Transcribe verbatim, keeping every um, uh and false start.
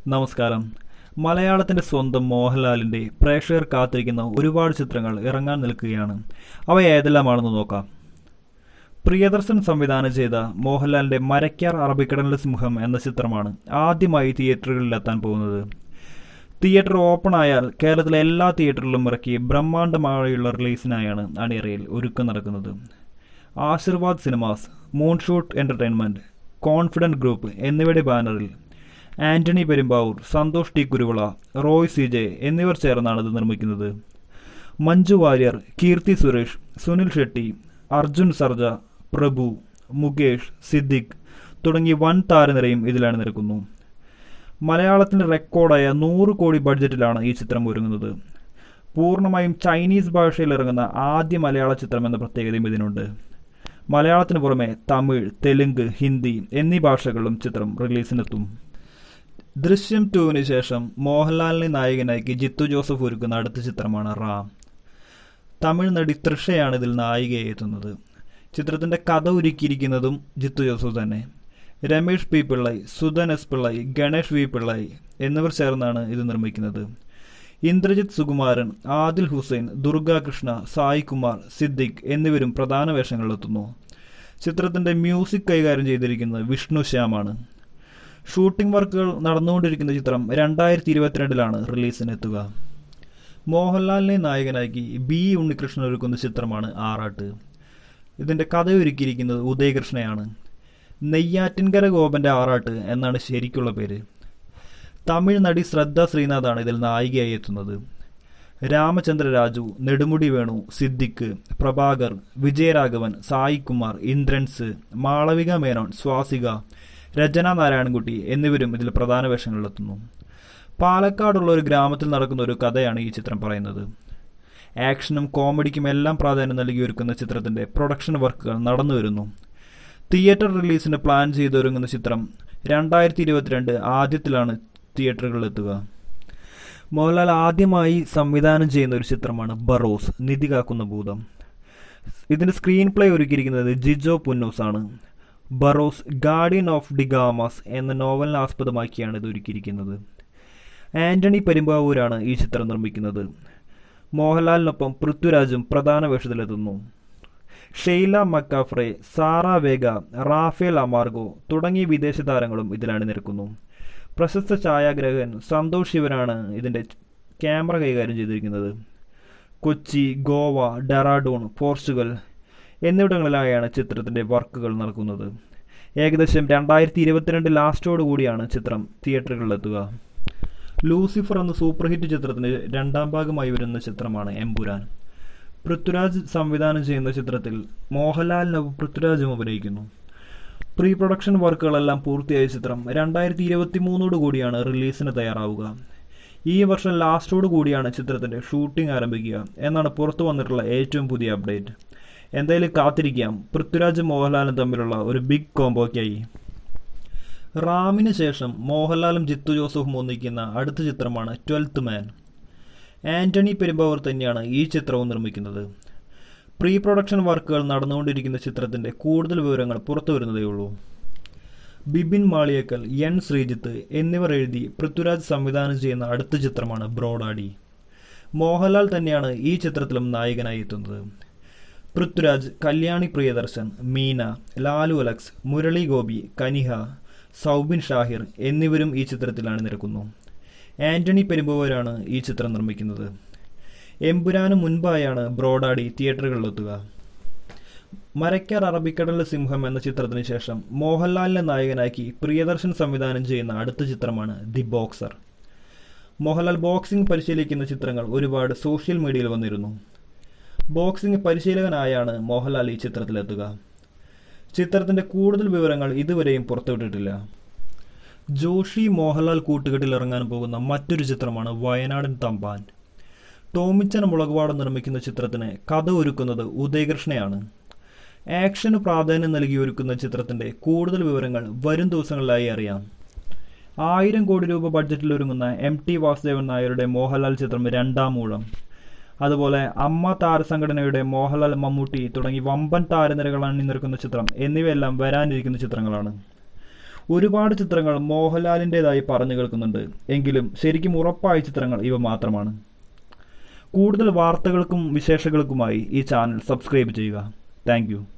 നമസ്കാരം. മലയാളത്തിന്റെ സ്വന്തം മോഹൻലാലിന്റെ പ്രേക്ഷകർ കാത്തിരിക്കുന്ന ഒരുപാട് ചിത്രങ്ങൾ ഇറങ്ങാൻ നിൽക്കുകയാണ്. അവ ഏതെല്ലാമാണെന്ന് നോക്കാം. പ്രിയദർശൻ സംവിധാനം ചെയ്ത മോഹൻലാലിന്റെ മരയ്ക്കാർ അറബിക്കടലിലെ സിംഹം എന്ന ചിത്രമാണ് ആദ്യമായി തിയേറ്ററുകളിലെത്താൻ പോകുന്നത്. തിയേറ്റർ ഓപ്പൺ ആയാൽ കേരളത്തിലെ എല്ലാ തിയേറ്ററിലും ഇറക്കി ബ്രഹ്മാണ്ഡമായുള്ള റിലീസിനായാണ് അണിയറയിൽ ഒരുക്കം നടക്കുന്നത്. Aashirvad cinemas, Moonshoot entertainment, confident group എന്നിവയുടെ ബാനറിൽ ആന്റണി പെരുമ്പാവൂർ, സന്തോഷ് ടി കുരുവിള, റോയ് സി ജെ എന്നിവർ ചേർന്നാണ് ഇത് നിർമ്മിക്കുന്നത്. മഞ്ജു വാര്യർ, കീർത്തി സുരേഷ്, സുനിൽ ഷെട്ടി, അർജുൻ സർജ, പ്രഭു, മുകേഷ്, സിദ്ദിഖ് തുടങ്ങി വൻ താരനിരയും ഇതിലാണ് നിൽക്കുന്നു. മലയാളത്തിന്റെ റെക്കോർഡായ നൂറ് കോടി ബഡ്ജറ്റിലാണ് ഈ ചിത്രം ഒരുങ്ങുന്നത്. പൂർണ്ണമായും ചൈനീസ് ഭാഷയിൽ ഇറങ്ങുന്ന ആദ്യ മലയാള ചിത്രം എന്ന പ്രത്യേകതയും ഇതിനുണ്ട്. മലയാളത്തിന് പുറമെ തമിഴ്, തെലുങ്ക്, ഹിന്ദി എന്നീ ഭാഷകളിലും ചിത്രം റിലീസിനെത്തും. ദൃശ്യം ടൂവിന് ശേഷം മോഹൻലാലിനെ നായകനാക്കി ജിത്തു ജോസഫ് ഒരുക്കുന്ന അടുത്ത ചിത്രമാണ് റാം. തമിഴ് നടി തൃഷയാണ് ഇതിൽ നായികയായി എത്തുന്നത്. ചിത്രത്തിന്റെ കഥ ഒരുക്കിയിരിക്കുന്നതും ജിത്തു ജോസഫ് തന്നെ. രമേഷ് പി പിള്ളൈ, സുധൻ എസ് പിള്ളൈ, ഗണേഷ് വി പിള്ളൈ എന്നിവർ ചേർന്നാണ് ഇത് നിർമ്മിക്കുന്നത്. ഇന്ദ്രജിത്ത് സുകുമാരൻ, ആദിൽ ഹുസൈൻ, ദുർഗാകൃഷ്ണ, സായി കുമാർ, സിദ്ദിഖ് എന്നിവരും പ്രധാന വേഷങ്ങളിലെത്തുന്നു. ചിത്രത്തിന്റെ മ്യൂസിക് കൈകാര്യം ചെയ്തിരിക്കുന്നത് വിഷ്ണു ശ്യാമാണ്. ഷൂട്ടിംഗ് വർക്കുകൾ നടന്നുകൊണ്ടിരിക്കുന്ന ചിത്രം രണ്ടായിരത്തി ഇരുപത്തിരണ്ടിലാണ് റിലീസിനെത്തുക. മോഹൻലാലിനെ നായകനാക്കി ബി ഉണ്ണികൃഷ്ണൻ ഒരുക്കുന്ന ചിത്രമാണ് ആറാട്ട്. ഇതിന്റെ കഥ ഒരുക്കിയിരിക്കുന്നത് ഉദയകൃഷ്ണയാണ്. നെയ്യാറ്റിൻകര ഗോപന്റെ ആറാട്ട് എന്നാണ് ശരിക്കുള്ള പേര്. തമിഴ് നടി ശ്രദ്ധ ശ്രീനാഥാണ് ഇതിൽ നായികയായി എത്തുന്നത്. രാമചന്ദ്ര രാജു, നെടുമുടി വേണു, സിദ്ദിഖ്, പ്രഭാകർ, വിജയരാഘവൻ, സായി കുമാർ, ഇന്ദ്രൻസ്, മാളവിക മേനോൻ, സ്വാസിക, രചന നാരായണൻകുട്ടി എന്നിവരും ഇതിൽ പ്രധാന വേഷങ്ങളിലെത്തുന്നു. പാലക്കാടുള്ള ഒരു ഗ്രാമത്തിൽ നടക്കുന്ന ഒരു കഥയാണ് ഈ ചിത്രം പറയുന്നത്. ആക്ഷനും കോമഡിക്കും എല്ലാം പ്രാധാന്യം നൽകി ഒരുക്കുന്ന ചിത്രത്തിന്റെ പ്രൊഡക്ഷൻ വർക്കുകൾ നടന്നു വരുന്നു. തിയേറ്റർ റിലീസിന് പ്ലാൻ ചെയ്തൊരുങ്ങുന്ന ചിത്രം രണ്ടായിരത്തി ഇരുപത്തിരണ്ട് ആദ്യത്തിലാണ് തിയേറ്ററുകളിലെത്തുക. മോഹൻലാൽ ആദ്യമായി സംവിധാനം ചെയ്യുന്ന ഒരു ചിത്രമാണ് ബറോസ്, നിധി കാക്കുന്ന ഭൂതം. ഇതിന്റെ സ്ക്രീൻ പ്ലേ ഒരുക്കിയിരിക്കുന്നത് ജിജോ പുന്നൂസ് ആണ്. Barroz guardian of the Gama's എന്ന നോവലിനെ ആസ്പദമാക്കിയാണ് ഇത് ഒരുക്കിയിരിക്കുന്നത്. ആന്റണി പെരുമ്പാവൂരാണ് ഈ ചിത്രം നിർമ്മിക്കുന്നത്. മോഹൻലാലിനൊപ്പം പൃഥ്വിരാജും പ്രധാന വേഷത്തിലെത്തുന്നു. ഷെയ്ല മക്കാഫ്രെ, സാറ വേഗ, റാഫേൽ അമാർഗോ തുടങ്ങിയ വിദേശ താരങ്ങളും ഇതിലാണ് നിൽക്കുന്നു. പ്രശസ്ത ഛായാഗ്രാഹകൻ സന്തോഷ് ശിവനാണ് ഇതിന്റെ ക്യാമറ കൈകാര്യം ചെയ്തിരിക്കുന്നത്. കൊച്ചി, ഗോവ, ഡെറാഡൂൺ, പോർച്ചുഗൽ എന്നിവിടങ്ങളിലായാണ് ചിത്രത്തിന്റെ വർക്കുകൾ നടക്കുന്നത്. ഏകദേശം രണ്ടായിരത്തി ഇരുപത്തിരണ്ട് ലാസ്റ്റോടു കൂടിയാണ് ചിത്രം തിയേറ്ററുകളിലെത്തുക. ലൂസിഫർ എന്ന സൂപ്പർ ഹിറ്റ് ചിത്രത്തിന്റെ രണ്ടാം ഭാഗമായി വരുന്ന ചിത്രമാണ് എമ്പുരാൻ. പൃഥ്വിരാജ് സംവിധാനം ചെയ്യുന്ന ചിത്രത്തിൽ മോഹൻലാലിനൊപ്പം പൃഥ്വിരാജും അഭിനയിക്കുന്നു. പ്രീ പ്രൊഡക്ഷൻ വർക്കുകളെല്ലാം പൂർത്തിയായ ചിത്രം രണ്ടായിരത്തി ഇരുപത്തി മൂന്നോടു കൂടിയാണ് റിലീസിന് തയ്യാറാവുക. ഈ വർഷം ലാസ്റ്റോടു കൂടിയാണ് ചിത്രത്തിന്റെ ഷൂട്ടിംഗ് ആരംഭിക്കുക എന്നാണ് പുറത്തു വന്നിട്ടുള്ള ഏറ്റവും പുതിയ അപ്ഡേറ്റ്. എന്തായാലും കാത്തിരിക്കാം പൃഥ്വിരാജും മോഹൻലാലും തമ്മിലുള്ള ഒരു ബിഗ് കോംബോയ്ക്കായി. റാമിന് ശേഷം മോഹൻലാലും ജിത്തു ജോസഫും ഒന്നിക്കുന്ന അടുത്ത ചിത്രമാണ് ട്വൽത്ത് മാൻ. ആന്റണി പെരുമ്പാവൂർ തന്നെയാണ് ഈ ചിത്രവും നിർമ്മിക്കുന്നത്. പ്രീ പ്രൊഡക്ഷൻ വർക്കുകൾ നടന്നുകൊണ്ടിരിക്കുന്ന ചിത്രത്തിന്റെ കൂടുതൽ വിവരങ്ങൾ പുറത്തു വരുന്നതേയുള്ളൂ. ബിബിൻ മാളിയേക്കൽ, എൻ ശ്രീജിത്ത് എന്നിവർ എഴുതി പൃഥ്വിരാജ് സംവിധാനം ചെയ്യുന്ന അടുത്ത ചിത്രമാണ് ബ്രോഡാഡി. മോഹൻലാൽ തന്നെയാണ് ഈ ചിത്രത്തിലും നായകനായി എത്തുന്നത്. പൃഥ്വിരാജ്, കല്യാണി പ്രിയദർശൻ, മീന, ലാലു അലക്സ്, മുരളി ഗോപി, കനിഹ, സൗബിൻ ഷാഹിർ എന്നിവരും ഈ ചിത്രത്തിലാണ് നിൽക്കുന്നു. ആന്റണി പെരുമ്പാവൂരാണ് ഈ ചിത്രം നിർമ്മിക്കുന്നത്. എമ്പുരാന് മുൻപായാണ് ബ്രോഡാഡി തിയേറ്ററുകളിലെത്തുക. മരയ്ക്കാർ അറബിക്കടലിലെ സിംഹം എന്ന ചിത്രത്തിന് ശേഷം മോഹൻലാലിനെ നായകനാക്കി പ്രിയദർശൻ സംവിധാനം ചെയ്യുന്ന അടുത്ത ചിത്രമാണ് ദി ബോക്സർ. മോഹൻലാൽ ബോക്സിംഗ് പരിശീലിക്കുന്ന ചിത്രങ്ങൾ ഒരുപാട് സോഷ്യൽ മീഡിയയിൽ വന്നിരുന്നു. ബോക്സിംഗ് പരിശീലകനായാണ് മോഹൻലാൽ ഈ ചിത്രത്തിലെത്തുക. ചിത്രത്തിന്റെ കൂടുതൽ വിവരങ്ങൾ ഇതുവരെയും പുറത്തുവിട്ടിട്ടില്ല. ജോഷി മോഹൻലാൽ കൂട്ടുകെട്ടിൽ ഇറങ്ങാൻ പോകുന്ന മറ്റൊരു ചിത്രമാണ് വയനാടൻ തമ്പാൻ. ടോമിച്ചൻ മുളകുപാട് നിർമ്മിക്കുന്ന ചിത്രത്തിന് കഥ ഒരുക്കുന്നത് ഉദയകൃഷ്ണയാണ്. ആക്ഷന് പ്രാധാന്യം നൽകി ഒരുക്കുന്ന ചിത്രത്തിന്റെ കൂടുതൽ വിവരങ്ങൾ വരും ദിവസങ്ങളിലായി അറിയാം. ആയിരം കോടി രൂപ ബഡ്ജറ്റിൽ ഒരുങ്ങുന്ന എം ടി വാസുദേവൻ നായരുടെ മോഹൻലാൽ ചിത്രം രണ്ടാം ഊഴം, അതുപോലെ അമ്മ താരസംഘടനയുടെ മോഹൻലാൽ, മമ്മൂട്ടി തുടങ്ങി വമ്പൻ താരനിരകൾ അണിനിരക്കുന്ന ചിത്രം എന്നിവയെല്ലാം വരാനിരിക്കുന്ന ചിത്രങ്ങളാണ്. ഒരുപാട് ചിത്രങ്ങൾ മോഹൻലാലിൻ്റെതായി പറഞ്ഞു കേൾക്കുന്നുണ്ട്, എങ്കിലും ശരിക്കും ഉറപ്പായ ചിത്രങ്ങൾ ഇവ മാത്രമാണ്. കൂടുതൽ വാർത്തകൾക്കും വിശേഷങ്ങൾക്കുമായി ഈ ചാനൽ സബ്സ്ക്രൈബ് ചെയ്യുക. താങ്ക്